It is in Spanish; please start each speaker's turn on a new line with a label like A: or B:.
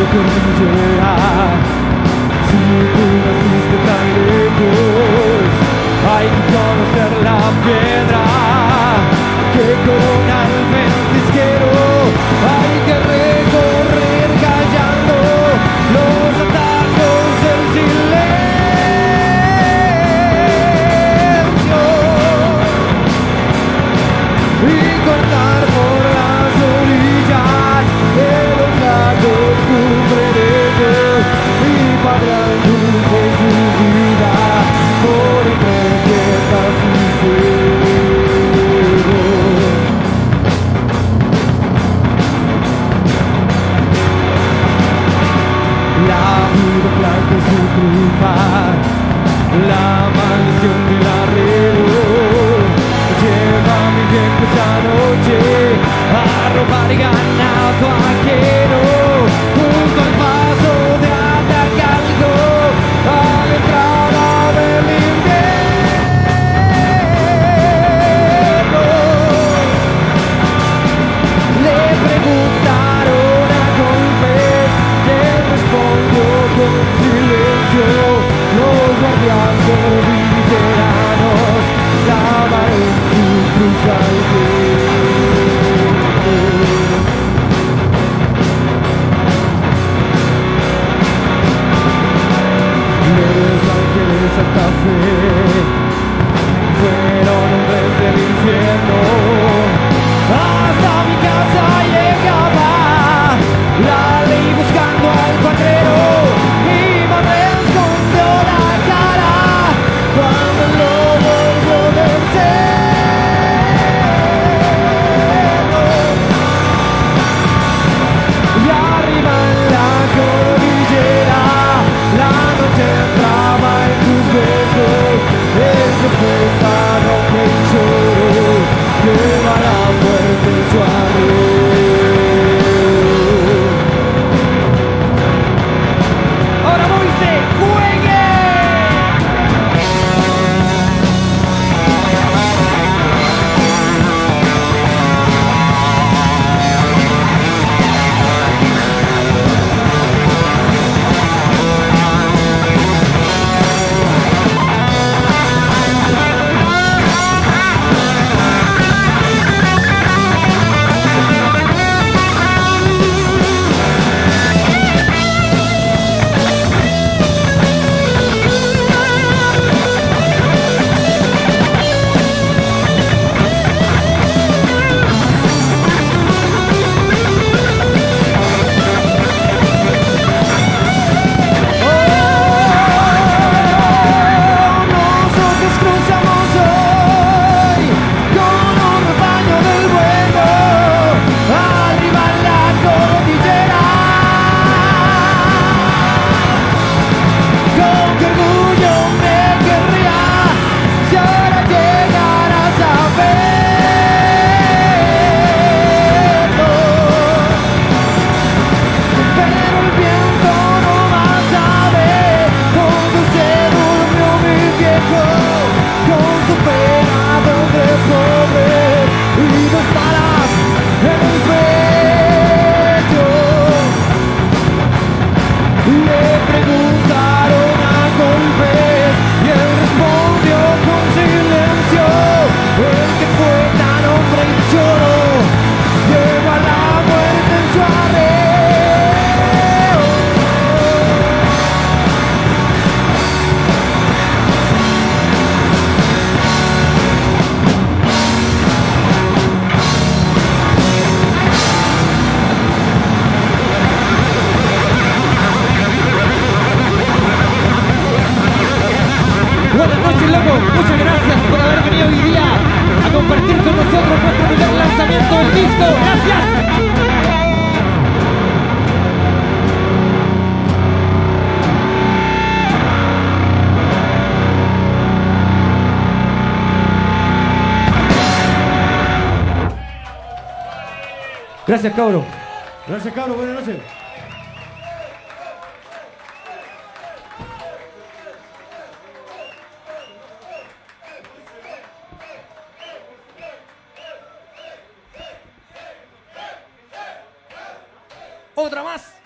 A: cordillera. Si tú naciste tan lejos, hay que conocer la piedra que corona el ventisquero. Hay que recorrer callando los atajos del silencio y cortar por las orillas de los lagos cumbrereros y pagar dulce su vida por entre tierras y fuego. La vida blanca es su cruzar, la mansión del arreo. Llévame bien esa noche a robar ganado ajeno, junto al paso de Atacalco, a la entrada del invierno. Le preguntaron a golpes y él respondió con silencio. Los guardias cordilleranos clavaron su cruz al viento. Los ángeles Santa Fe fueron hombres del infierno. Hasta mi casa llegaba la ley buscando al cuadrero. Mi madre escondió la cara cuando el lobo volvió del cerro. Y arriba en la cordillera la noche entraba en sus besos. El que fue tan hombre y lloro lleva la muerte en su arreo. Ahora Moise, juegue. Buenas noches, loco. Muchas gracias por haber venido hoy día a compartir con nosotros nuestro primer lanzamiento del disco. Gracias. Gracias, cabro.
B: Gracias, cabro. Buenas noches.
A: Otra más.